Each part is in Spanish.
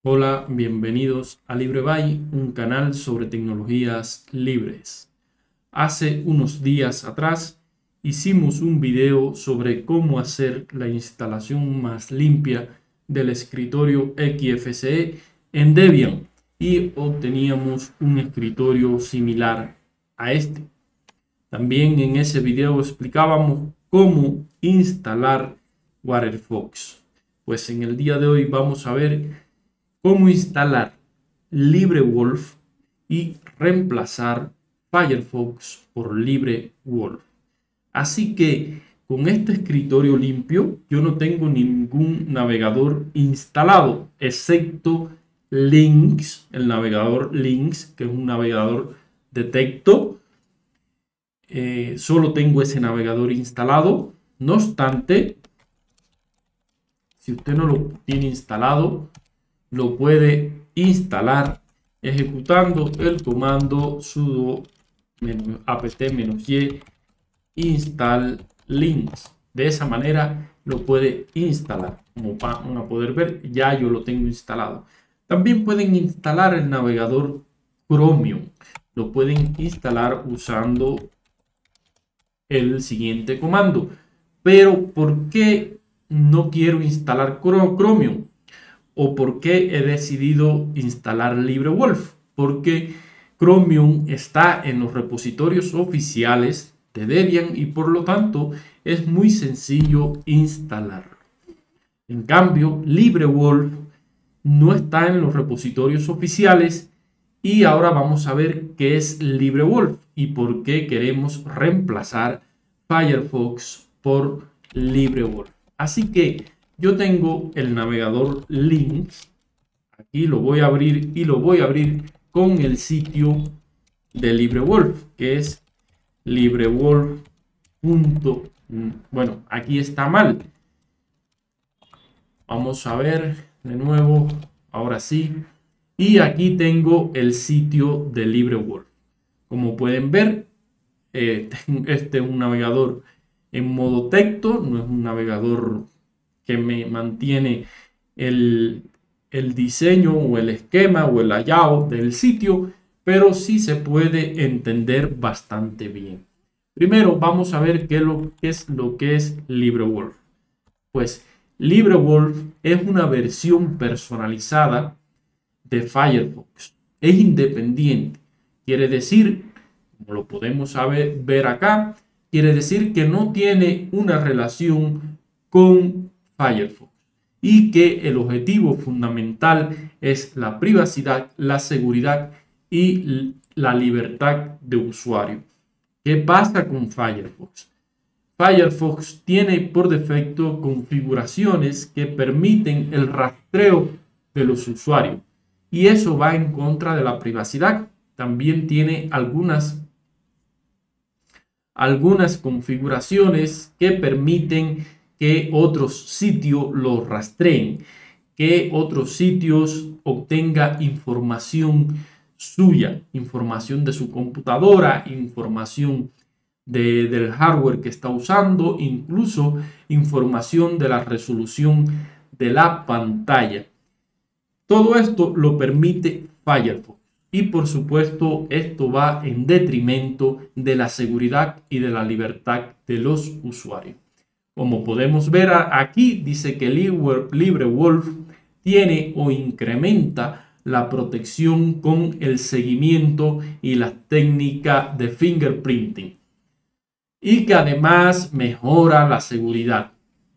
Hola, bienvenidos a LibreBay, un canal sobre tecnologías libres. Hace unos días atrás hicimos un video sobre cómo hacer la instalación más limpia del escritorio XFCE en Debian y obteníamos un escritorio similar a este. También en ese video explicábamos cómo instalar WaterFox. Pues en el día de hoy vamos a ver cómo instalar LibreWolf y reemplazar Firefox por LibreWolf. Así que con este escritorio limpio yo no tengo ningún navegador instalado excepto Lynx, el navegador Lynx, que es un navegador de texto. Solo tengo ese navegador instalado. No obstante, si usted no lo tiene instalado, lo puede instalar ejecutando el comando sudo apt-y install linux. De esa manera lo puede instalar. Como van a poder ver, ya yo lo tengo instalado. También pueden instalar el navegador Chromium. Lo pueden instalar usando el siguiente comando. Pero ¿por qué no quiero instalar Chromium? ¿O por qué he decidido instalar LibreWolf? Porque Chromium está en los repositorios oficiales de Debian y por lo tanto es muy sencillo instalarlo. En cambio, LibreWolf no está en los repositorios oficiales y ahora vamos a ver qué es LibreWolf y por qué queremos reemplazar Firefox por LibreWolf. Así que yo tengo el navegador Lynx. Aquí lo voy a abrir y lo voy a abrir con el sitio de LibreWolf, que es LibreWolf. Bueno, aquí está mal. Vamos a ver de nuevo. Ahora sí. Y aquí tengo el sitio de LibreWolf. Como pueden ver, este es un navegador en modo texto, no es un navegador que me mantiene el diseño o el esquema o el layout del sitio, pero sí se puede entender bastante bien. Primero vamos a ver qué es lo que es LibreWolf. Pues LibreWolf es una versión personalizada de Firefox. Es independiente. Quiere decir, como lo podemos ver acá, quiere decir que no tiene una relación con Firefox y que el objetivo fundamental es la privacidad, la seguridad y la libertad de usuario. ¿Qué pasa con Firefox? Firefox tiene por defecto configuraciones que permiten el rastreo de los usuarios y eso va en contra de la privacidad. También tiene algunas configuraciones que permiten que otros sitios lo rastreen, que otros sitios obtengan información suya, información de su computadora, información del hardware que está usando, incluso información de la resolución de la pantalla. Todo esto lo permite Firefox. Y por supuesto, esto va en detrimento de la seguridad y de la libertad de los usuarios. Como podemos ver aquí, dice que LibreWolf tiene o incrementa la protección con el seguimiento y la técnica de fingerprinting. Y que además mejora la seguridad.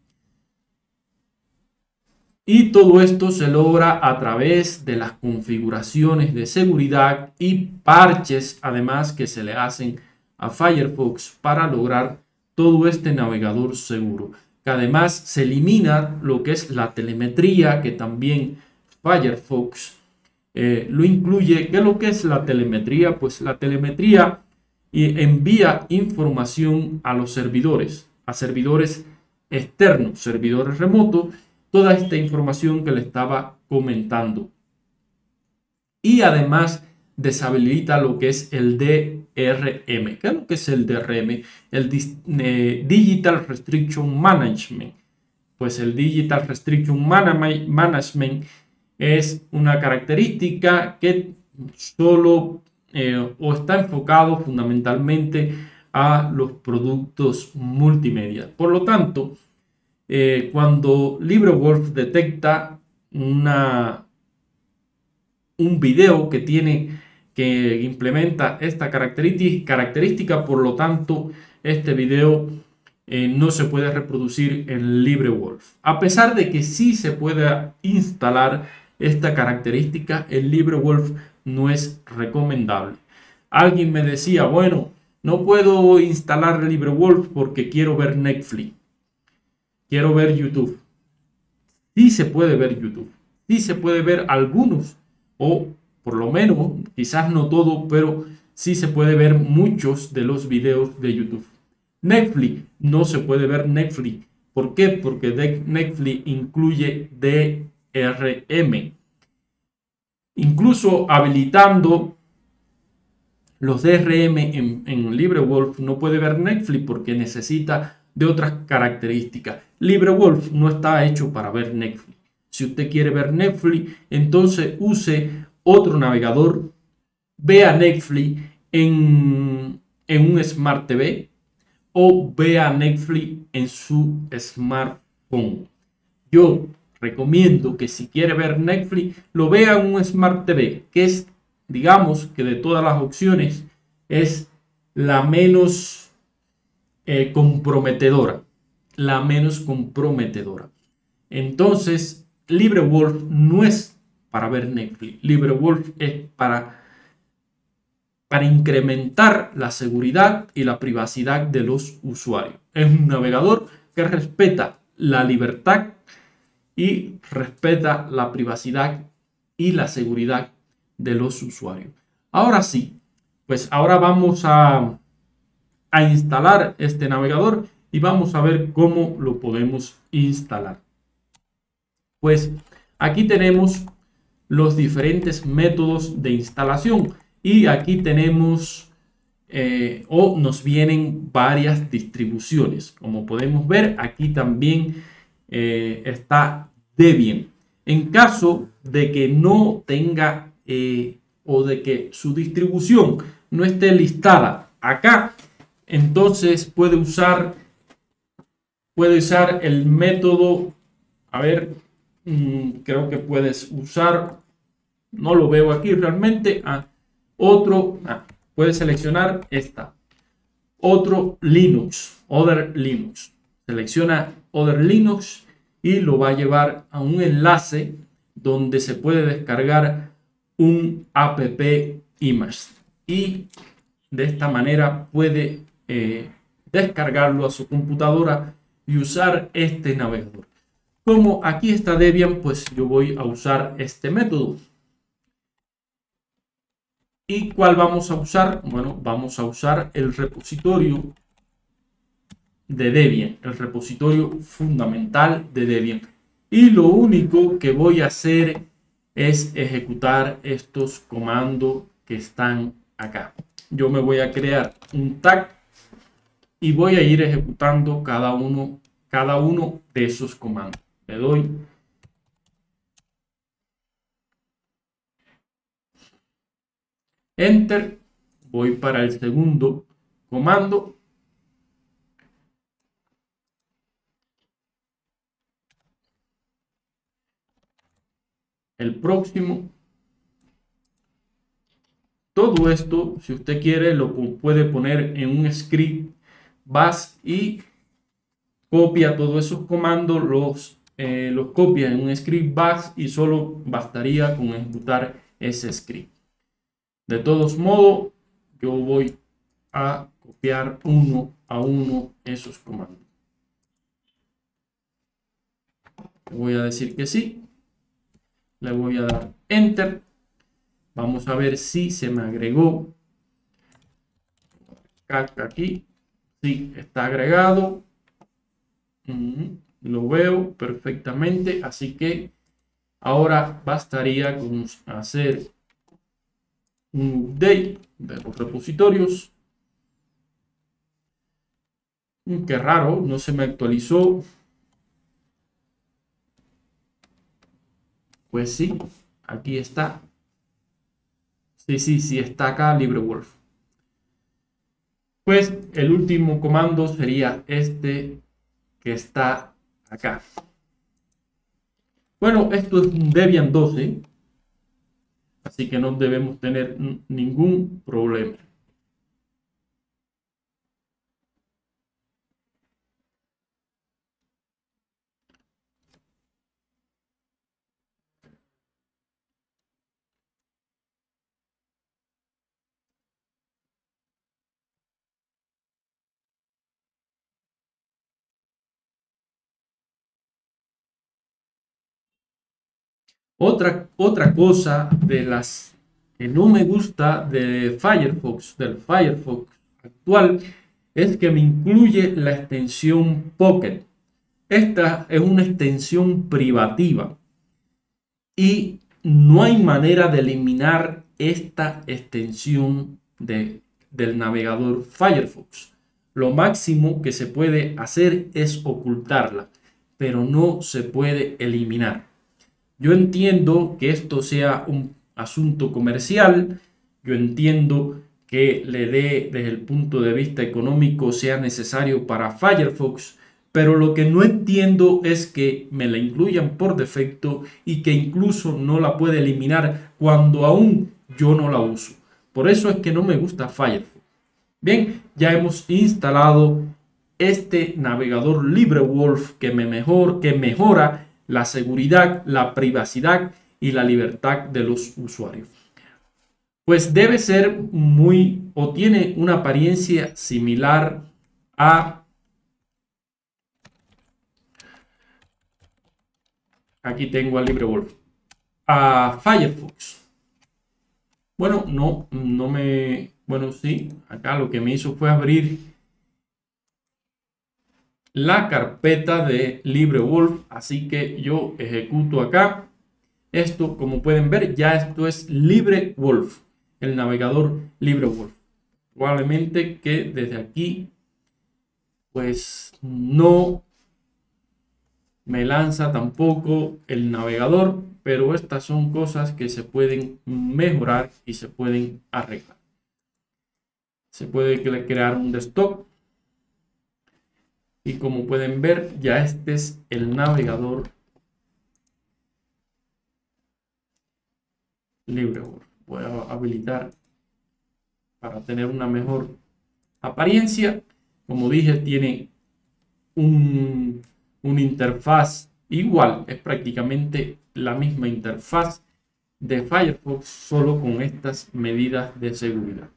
Y todo esto se logra a través de las configuraciones de seguridad y parches, además, que se le hacen a Firefox para lograr todo este navegador seguro. Que además se elimina lo que es la telemetría, que también Firefox lo incluye. ¿Qué es lo que es la telemetría? Pues la telemetría envía información a los servidores, a servidores externos, servidores remotos, toda esta información que le estaba comentando. Y además deshabilita lo que es el DRM. ¿Qué es lo que es el DRM? El Digital Restriction Management. Pues el Digital Restriction Management es una característica que solo o está enfocado fundamentalmente a los productos multimedia. Por lo tanto, cuando LibreWolf detecta un video que implementa esta característica, por lo tanto, este video no se puede reproducir en LibreWolf. A pesar de que sí se pueda instalar esta característica, en LibreWolf no es recomendable. Alguien me decía, bueno, no puedo instalar LibreWolf porque quiero ver Netflix, quiero ver YouTube. Sí se puede ver YouTube, sí se puede ver algunos, o por lo menos, quizás no todo, pero sí se puede ver muchos de los videos de YouTube. Netflix, no se puede ver Netflix. ¿Por qué? Porque Netflix incluye DRM. Incluso habilitando los DRM en LibreWolf no puede ver Netflix porque necesita de otras características. LibreWolf no está hecho para ver Netflix. Si usted quiere ver Netflix, entonces use otro navegador, vea Netflix en un Smart TV o vea Netflix en su smartphone. Yo recomiendo que si quiere ver Netflix, lo vea en un Smart TV, que es, digamos, que de todas las opciones es la menos comprometedora. La menos comprometedora. Entonces, LibreWolf no es para ver Netflix. LibreWolf es para incrementar la seguridad y la privacidad de los usuarios. Es un navegador que respeta la libertad y respeta la privacidad y la seguridad de los usuarios. Ahora sí, pues ahora vamos a instalar este navegador y vamos a ver cómo lo podemos instalar. Pues aquí tenemos los diferentes métodos de instalación y aquí tenemos o nos vienen varias distribuciones. Como podemos ver, aquí también está Debian. En caso de que no tenga o de que su distribución no esté listada acá, entonces puede usar el método, a ver, creo que puedes usar, no lo veo aquí realmente, puedes seleccionar otro Linux, Other Linux. Selecciona Other Linux y lo va a llevar a un enlace donde se puede descargar un app image y de esta manera puede descargarlo a su computadora y usar este navegador. Como aquí está Debian, pues yo voy a usar este método. ¿Y cuál vamos a usar? Bueno, vamos a usar el repositorio de Debian, el repositorio fundamental de Debian. Y lo único que voy a hacer es ejecutar estos comandos que están acá. Yo me voy a crear un tag y voy a ir ejecutando cada uno de esos comandos. Le doy Enter, voy para el segundo comando. El próximo. Todo esto, si usted quiere, lo puede poner en un script bash y copia todos esos comandos, los copia en un script bash y solo bastaría con ejecutar ese script. De todos modos, yo voy a copiar uno a uno esos comandos. Le voy a decir que sí. Le voy a dar Enter. Vamos a ver si se me agregó. Aquí. Sí, está agregado. Lo veo perfectamente. Así que ahora bastaría con hacer un update de los repositorios. Qué raro, no se me actualizó. Pues sí, aquí está. Sí, está acá LibreWolf. Pues el último comando sería este que está acá. Bueno, esto es un Debian 12, así que no debemos tener ningún problema. Otra cosa de las que no me gusta de Firefox, del Firefox actual, es que me incluye la extensión Pocket. Esta es una extensión privativa y no hay manera de eliminar esta extensión del navegador Firefox. Lo máximo que se puede hacer es ocultarla, pero no se puede eliminar. Yo entiendo que esto sea un asunto comercial, yo entiendo que le dé desde el punto de vista económico sea necesario para Firefox, pero lo que no entiendo es que me la incluyan por defecto y que incluso no la pueda eliminar cuando aún yo no la uso. Por eso es que no me gusta Firefox. Bien, ya hemos instalado este navegador LibreWolf que mejora la seguridad, la privacidad y la libertad de los usuarios. Pues debe ser o tiene una apariencia similar a, aquí tengo a LibreWolf, a Firefox. Bueno, bueno, sí, acá lo que me hizo fue abrir la carpeta de LibreWolf, así que yo ejecuto acá. Esto, como pueden ver, ya esto es LibreWolf, el navegador LibreWolf. Probablemente que desde aquí, pues no me lanza tampoco el navegador, pero estas son cosas que se pueden mejorar y se pueden arreglar. Se puede crear un desktop. Y como pueden ver, ya este es el navegador LibreWolf. Voy a habilitar para tener una mejor apariencia. Como dije, tiene una interfaz igual, es prácticamente la misma interfaz de Firefox, solo con estas medidas de seguridad.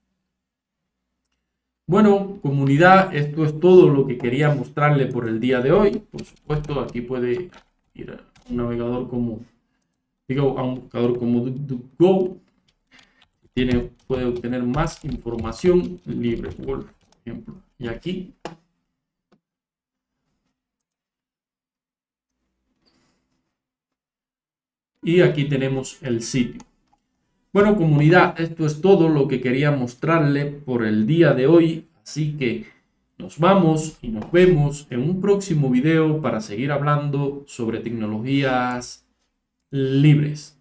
Bueno, comunidad, esto es todo lo que quería mostrarle por el día de hoy. Por supuesto, aquí puede ir a un navegador como, a un buscador como DuckDuckGo. Puede obtener más información, LibreWolf, por ejemplo. Y aquí. Y aquí tenemos el sitio. Bueno, comunidad, esto es todo lo que quería mostrarle por el día de hoy. Así que nos vamos y nos vemos en un próximo video para seguir hablando sobre tecnologías libres.